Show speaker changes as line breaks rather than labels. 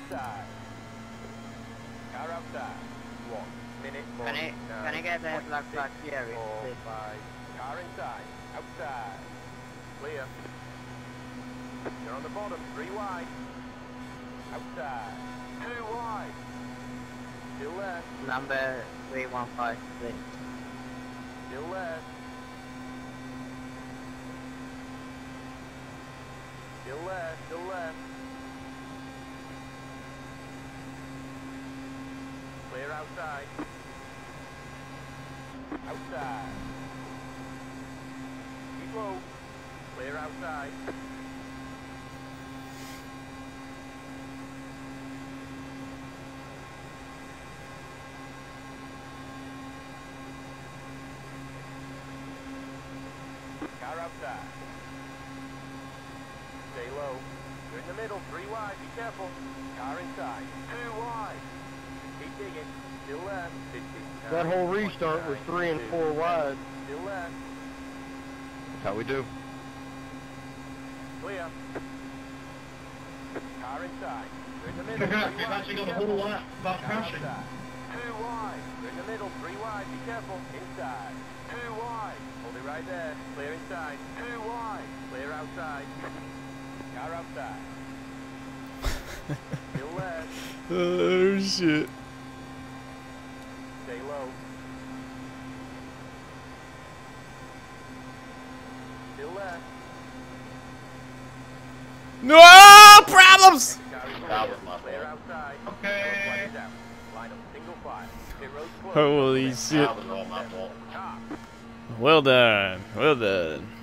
Inside. Car outside. 1 minute more.
Can I get the black flag here?
4, 5. Car inside. Outside. Clear. You're on the bottom. 3 wide. Outside. 2 wide. Still left.
Number 315, please.
Still left. Still left. Still left. Clear outside. Outside. Keep low. Clear outside. Car outside. Stay low. You're in the middle. 3 wide. Be careful. Car inside. 2 wide. Keep digging. Still left. 50.
That whole restart was 3 and 4 wide.
Still left.
That's how we do.
Clear. Car inside. You're in the middle.
You've actually got a whole lot about crashing.
2 wide. You're in the middle. 3 wide. Be careful. Inside. 2 wide. Hold it right there. Clear inside. 2 wide. Clear outside. Car outside. Still left.
Oh shit.
Stay low. Still left.
No problems.
Clear outside.
Okay.
Line up single file. Pit road closed.
Holy shit.
That was all my fault.
Car.
Well done. Well done.